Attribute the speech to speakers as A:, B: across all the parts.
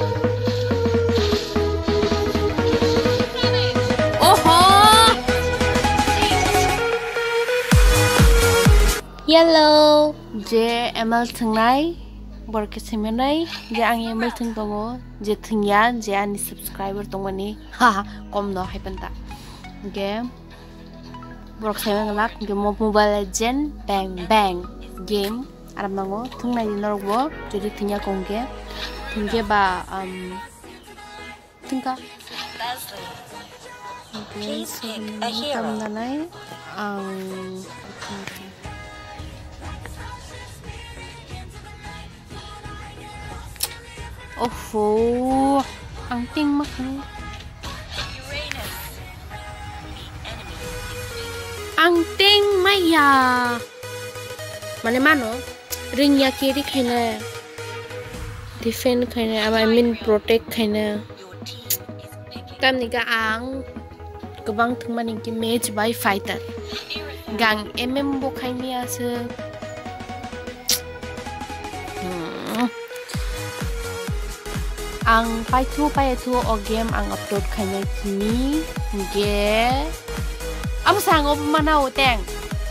A: Hello, je ML thangnai borke semenai je ang ML thang tongo je thingya je ani subscriber tongmani ha kom no haipanta ge borok semeng lak ge Mobile Legend bang bang game aram nango thangnai norbo jodi thingya kongge thingge ba thingka please pick a hero Oh, ang ting makan. Ang ting maya. Mana ring ya kiri kena. Defend kena, I mean protect kena. Kam nika ang kebang thengmani ki match by fighter. Gang bo kainia se. Ang paitu o game ang upload kanya kini ge amo sango mana uteng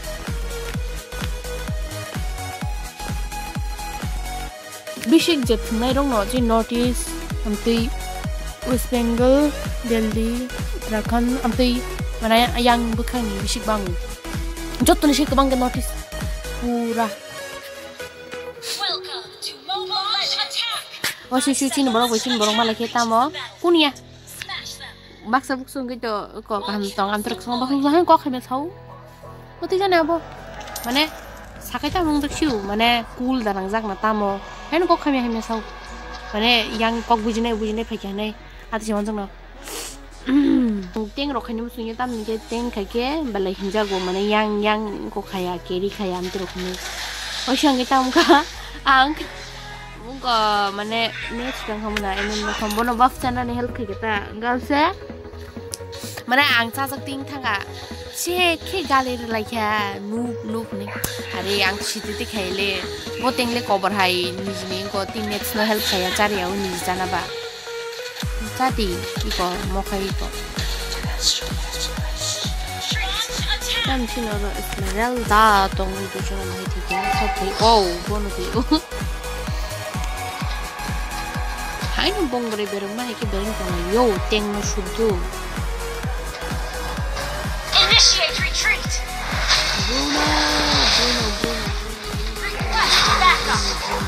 A: bishik jet nai rong no ji notice amti West Bengal Delhi Uttarakhand amti mana yang bukan bishik bang jot ni shi kabang notice pura Wasi suci borok malah kita mo kunia baksa buksung gitu kok kaham tong antrek song bakung sahen kok khabe sau oti jane abo mane sakaita mong dakshu mane cool darang jak na tamo hen kok khabe sau mane yang kok bujine phekane ati jong no teng rok khani musung tam ni teng khake balai hinja go mane yang kok khaya keri khaya am trok ni osyang kita muka ang Muka mana next yang kamu na ini kamu bono buff channel ni help kita gal se mana angsa sakting thanga che ke galer laikya noob ni hari yang chititi khaile boteng le cover hai nijni ko tin next no help khaya chari au ni jana ba chati iko mokai ko tam chino ro Esmeralda tong du chona mai thike sothi oh bono ti Hai bong beri berumah iki bering sama yo teng no shudu.
B: Initiate retreat.
A: Bruno.
B: Request backup.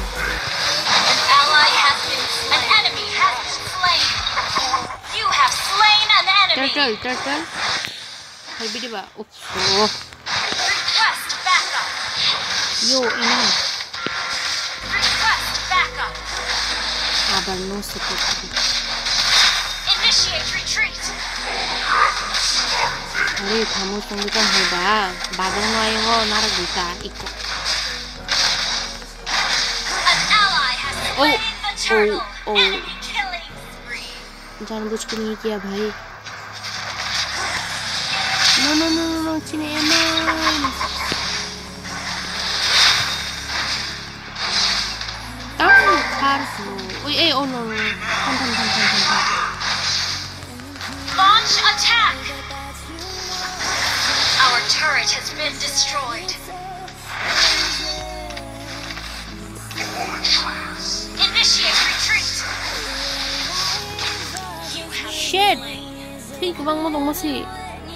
B: An enemy has been slain. You have slain an enemy.
A: Turtle. Hai bidi ba.
B: Request backup.
A: Yo ini.
B: Request backup.
A: Abar no support.
B: Initiate retreat.
A: Hari kamu tunggu kan heba. Badang no ayo narak bisa ikut.
B: An ally has slain the turtle. Enemy killing spree.
A: Jangan बुझ के नहीं किया भाई. No, cine eman. Oh no. Tan.
B: Launch attack. Our turret has been destroyed. Initiate retreat.
A: Shit. Hey, kubang mo dong masih.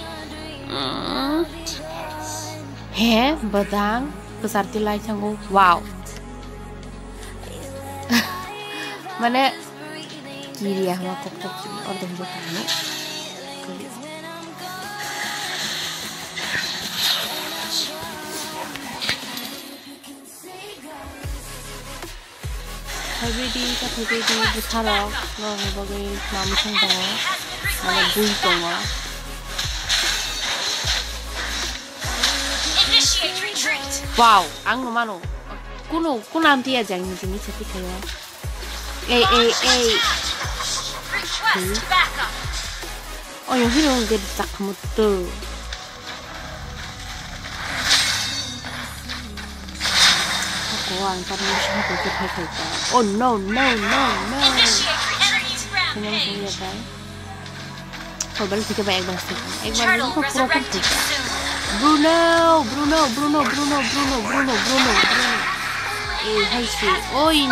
A: He, badang besar tilai sanggup. Wow. Mana kiri ya mau kok orang jatuh ni. Habis besar loh, bagai nama sengkong, mana bui tongah. Wow, ang nomano. Kuno nanti aja yang ini seperti kayak. Oh, yang ini orang dia tak mutu. Aku ang parang siya ko kita. Oh no. balik tiga ba ekbar sih. Ekbar
B: Turtle
A: itu pura
B: resurrecting
A: pura.
B: soon.
A: Bruno. Hai sih. Oi, no.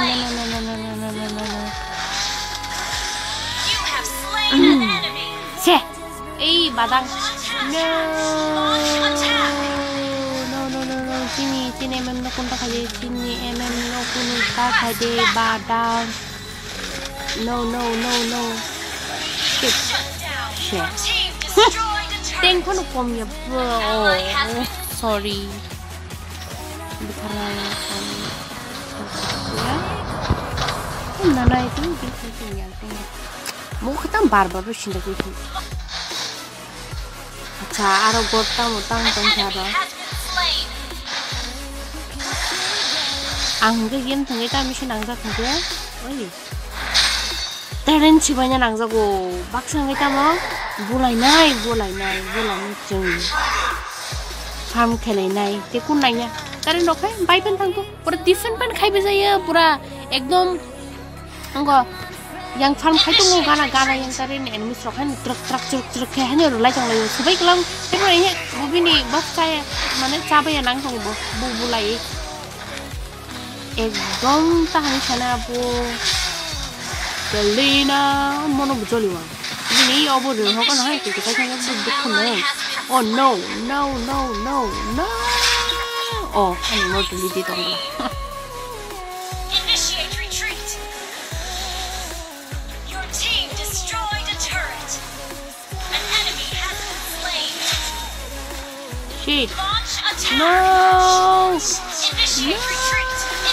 B: You have slain an enemy.
A: Ceh. Badang. No. Sini em nó kunta kaje sini em nó kunta kaje badang. No. Shit.
B: Team destroyed a turret.
A: Teng pun upom ya bro. Sorry. Karena ya. Nana itu bisa tinggal. Mau kita barbar cinta gitu. Acha aro gotang utang penjara. Angge game tengah kita misi nangsa tengah. Oi. Teren cibanya nangsago. Baksa kita mau. Bulai nai jeng. Farm kelai nai. Tekun nainya. Teren dokai. Bai pen tang tu. Pura different pen kai bisa ya. Pura ekdom. Enggak. Yang farm kai tu ngu gana yang teren enemy strokan truk kayak hanya rulai jang layu. Sebaik kelam. Tapi ini bubi ni bak saya mana cabai yang nang tong bu bulai. Ekdom tahan sana bu. Galina mono bujoliwa. Ini obo deh, kau kan hai kita jangan berdekatan. Oh no. Oh, ini mau delete itu enggak.
B: Initiate retreat. Your team destroyed a turret. An enemy has been slain.
A: Shit.
B: Launch attack.
A: No.
B: Initiate retreat.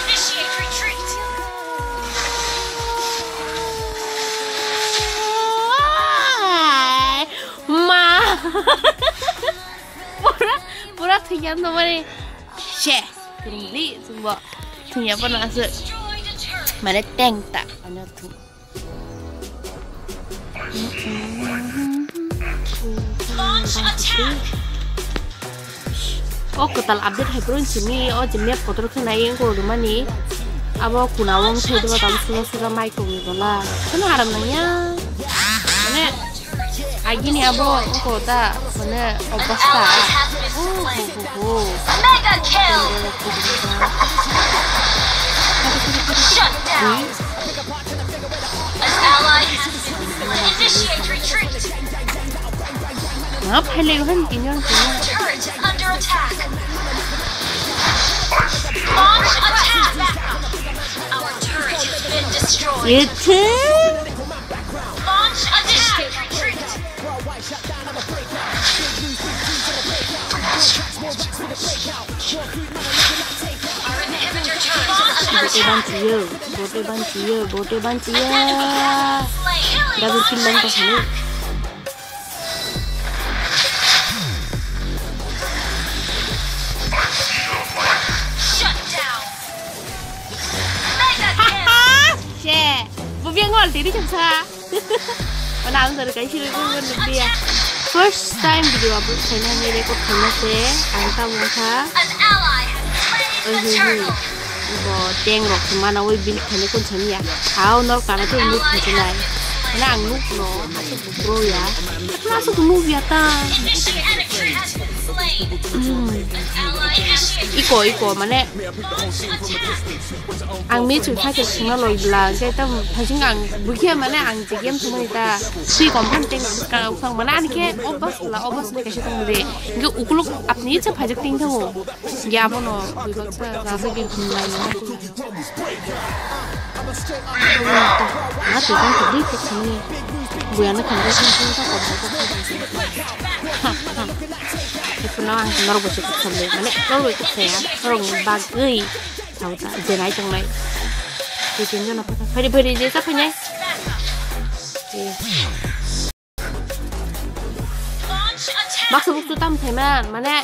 A: Pura tinggal nomor share kembali semua tinggal pernah asal mana tank tak banyak tu. Oh ketal update hebron sini oh jemnya kotor kena yang kau rumah ni abo kunawang saya tu tahu sudah mic kau ni lah kena haram nanya mana Agini abo kota mana obasta.
B: Mega kill. Shut down. An ally has been initiate retreat.
A: Ngap hele kan kinyan.
B: Turret under attack. Launch attack. Our turret has been destroyed.
A: Itu.
B: Launch attack. Retreat. Our inhibitor turret is under attack.
A: Bote bancio. Dah berkilang ke sini.
B: Shut down. Mega kill.
A: Share. Bubiang ngol tadi caksa. Mana ang terkait sih dia. First time video upload saya ni rekod kena saya anta muka.
B: An ally has slain the turtle.
A: Ibo teng rok mana woi bil kena kon seni ya. Kau nol karena tu look macam mana ang look no masuk bro ya. Masuk move ya ta. Iko mana ang mi chui khai ke singna loi bla ke ta phajing ang bukia mana ang jigem semua ita si kompan teng ka usang mana an ke obas ke shi tong de ge ukuluk apni cha phajak ting tho ya bono buibak sa rasa ge khumlai na na tu kan tu ke sini buana kan ke sini ta ko itu nang nor bo chuk samle mane nor bo chuk saya rong bagai tahu tak jenai jang lai itu nya apa beri je sa punya maksud tu tam theman mane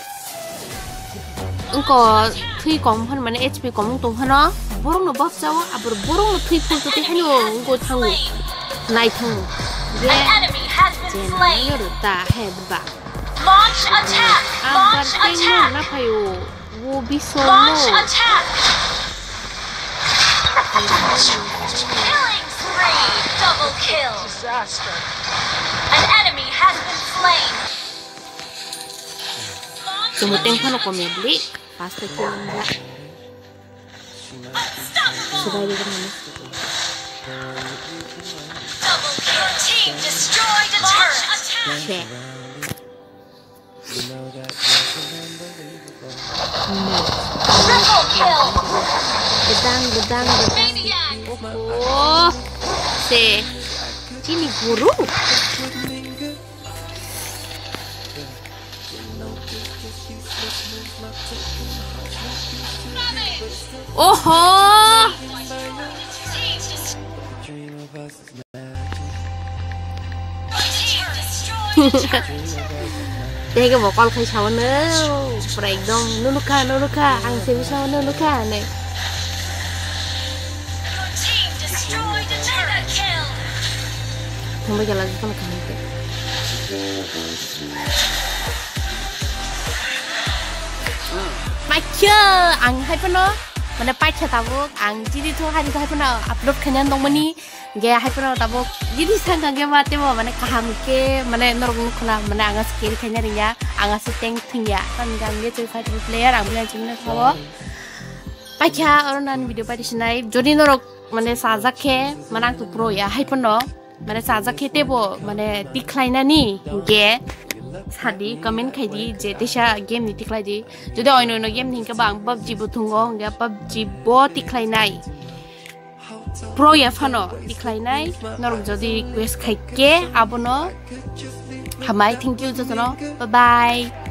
A: engko thui kom phan mane hp kom tung phano borong no baf jawa abur borong no thui phul tu te hano engko thangu nai thangu je jenai ruta he ba
B: Launch attack! Launch attack! Launch attack! Killing spree! Double kill! An enemy has been slain.
A: Sumuteng pa no komedli. Pasta ko nila. Subay dito naman.
B: Your team destroyed a turret.
A: Check.
B: Triple kill.
A: Gedang.
B: Maniac.
A: Oh, si Cini guru. Oho. Đây cái bộ con khai cháu nữa, phải dong nunuka, ăn xem sao nunuka này. Không bao giờ là con cầm được. Mày chưa ăn hay phân nó, mà nó bay theo tao ăn chỉ đi thôi hay đi thôi phân nào upload khả năng đông mani, ghé hay phân nào tao jadi sang kang game mati mau mana kaham ke mana norong kena mana angas skill khanya ringya angas tank thingya kan gam ye tu fight player ang bilang chimna khawo pacha oran video pati sinai jodi norok mana sajake mana tu pro ya hay phân nó mana sajake tebo mana decline ni ge sadi comment khai di je tisha game ni decline di jodi oino no game ning ka bang PUBG buthungo ge PUBG bo decline nai pro ya fano decline nai norok jodi request khai ke abono hamai thank you jotono bye bye